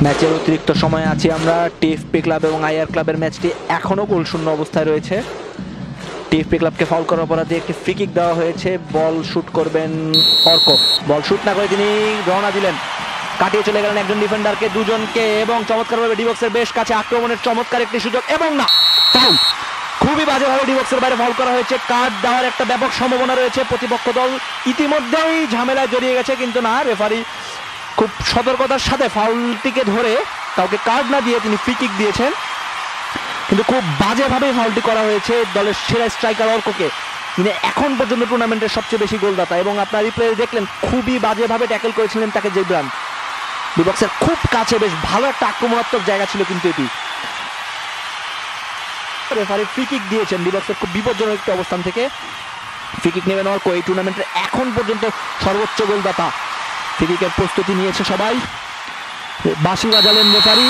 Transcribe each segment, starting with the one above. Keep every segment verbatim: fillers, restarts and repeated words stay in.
ম্যাচের অতিরিক্ত সময় আছি আমরা। টিএফপি ক্লাব এবং আইআর ক্লাবের ম্যাচটি এখনো গোল শূন্য অবস্থায় রয়েছে। টিএফপি ক্লাবকে ফাউল করার অপরাধে একটি ফ্রি কিক দেওয়া হয়েছে। বল শুট করবেন অর্ক, বল শুট না করে তিনি রওনা দিলেন, কাটিয়ে চলে গেলেন একজন ডিফেন্ডারকে, দুজনকে, এবং চমৎকারভাবে ডি বক্সের বেশ কাছে আক্রমণের চমৎকার একটি সুযোগ, এবং না, ফাউল। খুবই বাজেভাবে ডি বক্সের বাইরে ফাউল করা হয়েছে। কার্ড দেওয়ার একটা ব্যাপক সম্ভাবনা রয়েছে। প্রতিপক্ষ দল ইতিমধ্যেই ঝামেলায় জড়িয়ে গেছে, কিন্তু না, রেফারি খুব সতর্কতার সাথে ফাউলটিকে ধরে কাউকে কার্ড না দিয়ে তিনি ফ্রি কিক দিয়েছেন, কিন্তু খুব বাজেভাবে ফাউলটি করা হয়েছে দলের সেরা স্ট্রাইকার অর্ককে, তিনি এখন পর্যন্ত টুর্নামেন্টের সবচেয়ে বেশি গোলদাতা। এবং আপনার রিপ্লে দেখলেন খুবই বাজেভাবে ট্যাকেল করেছিলেন তাকে জেব্রান। ডি বক্সের খুব কাছে বেশ ভালো একটা আক্রমণাত্মক জায়গা ছিল, কিন্তু এটি রেফারি ফ্রি কিক দিয়েছেন ডি বক্সের খুব বিপজ্জনক একটি অবস্থান থেকে। ফ্রি কিক নেবেন অর্ক, এই টুর্নামেন্টের এখন পর্যন্ত সর্বোচ্চ গোলদাতা। ফ্রি কিকের প্রস্তুতি নিয়েছে সবাই, বাঁশি বাজালেন রেফারি,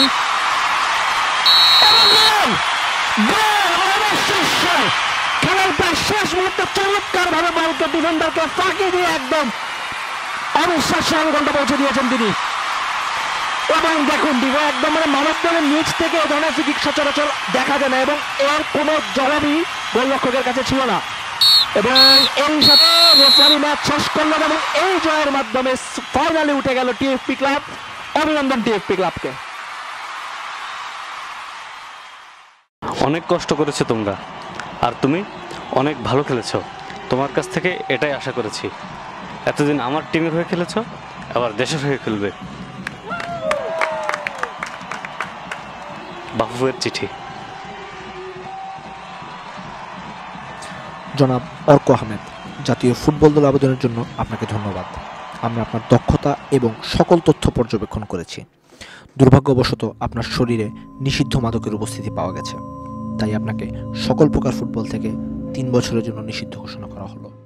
খেলার প্রায় শেষ মুহূর্তে চমৎকার ভাবে বলকে ডিফেন্ডারকে ফাঁকি দিয়ে একদম অবিশ্বাস্য ঘন্টা পৌঁছে দিয়েছেন তিনি। এবং দেখুন একদম মানে মানব দলের নিচ থেকে এ ধরনের ফ্রি কিক সচরাচর দেখা যায় না, এবং এর কোনো জবাবই গোলরক্ষকের কাছে ছিল না। এবং এই সাথে রেফারি ম্যাচ শেষ করলেন এবং এই জয়ের মাধ্যমে ফাইনালে উঠে গেল টিএফপি ক্লাব। অভিনন্দন টিএফপি ক্লাবকে। অনেক কষ্ট করেছো তোমরা, আর তুমি অনেক ভালো খেলেছো। তোমার কাছ থেকে এটাই আশা করেছি। এতদিন আমার টিমের হয়ে খেলেছো, আবার দেশের হয়ে খেলবে। বাফুফের চিঠি। জনাব অর্ক আহমেদ, জাতীয় ফুটবল দল আবেদনের জন্য আপনাকে ধন্যবাদ। আমরা আপনার দক্ষতা এবং সকল তথ্য পর্যবেক্ষণ করেছি। দুর্ভাগ্যবশত আপনার শরীরে নিষিদ্ধ মাদকের উপস্থিতি পাওয়া গেছে, তাই আপনাকে সকল প্রকার ফুটবল থেকে তিন বছরের জন্য নিষিদ্ধ ঘোষণা করা হলো।